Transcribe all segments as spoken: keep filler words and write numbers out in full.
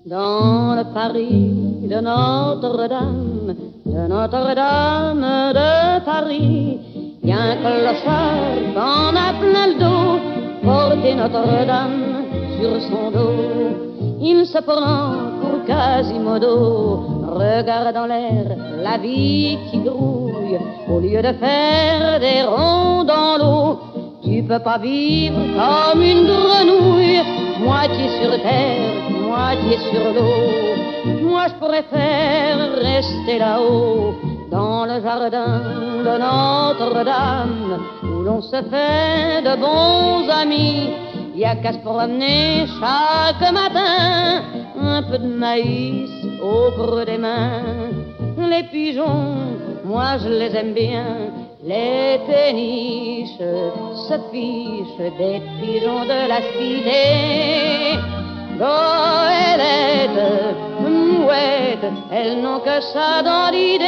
Dans le Paris de Notre-Dame, de Notre-Dame de Paris, y a un clochard qu'on a plein le dos, porter Notre-Dame sur son dos. Il se prend pour Quasimodo, regarde dans l'air la vie qui grouille, au lieu de faire des ronds dans l'eau. Tu peux pas vivre comme une grenouille, moitié sur terre, moitié sur l'eau. Moi je préfère rester là-haut, dans le jardin de Notre-Dame, où l'on se fait de bons amis. Y a qu'à se promener chaque matin, un peu de maïs au creux des mains. Les pigeons, moi je les aime bien, les péniches se fichent des pigeons de la cité. Goélettes, mouettes, elles n'ont que ça dans l'idée.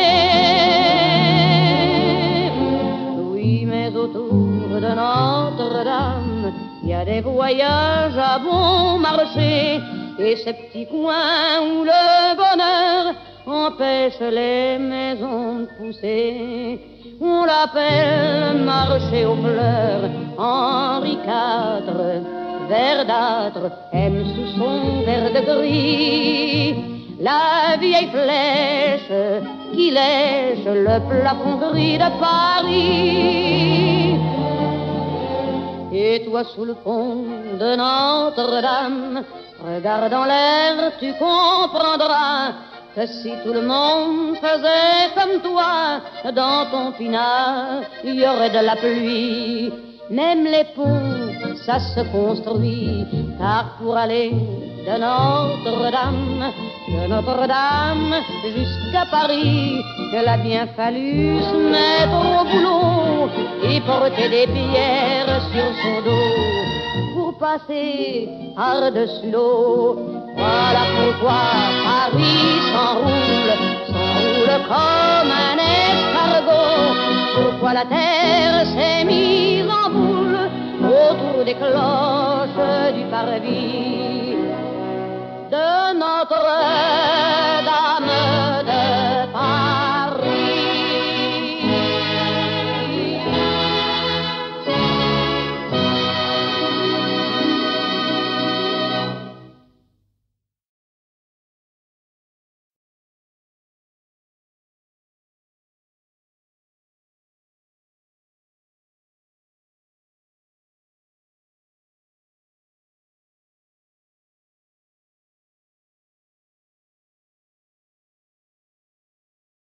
Oui, mais autour de Notre-Dame, il y a des voyages à bon marché, et ces petits coins où le bonheur empêche les maisons de pousser. On l'appelle marché aux fleurs. Henri quatre, verdâtre, aime sous son verre de gris la vieille flèche qui lèche le plafond gris de Paris. Et toi sous le pont de Notre-Dame, regarde en l'air, tu comprendras que si tout le monde faisait comme toi, dans ton pinard, il y aurait de la pluie. Même les ponts, ça se construit, car pour aller de Notre-Dame, de Notre-Dame jusqu'à Paris, il a bien fallu se mettre au boulot et porter des pierres sur son dos pour passer par-dessus l'eau. Voilà pourquoi Paris s'enroule, s'enroule comme un escargot. Pourquoi la terre s'est mise en boule autour des cloches du parvis.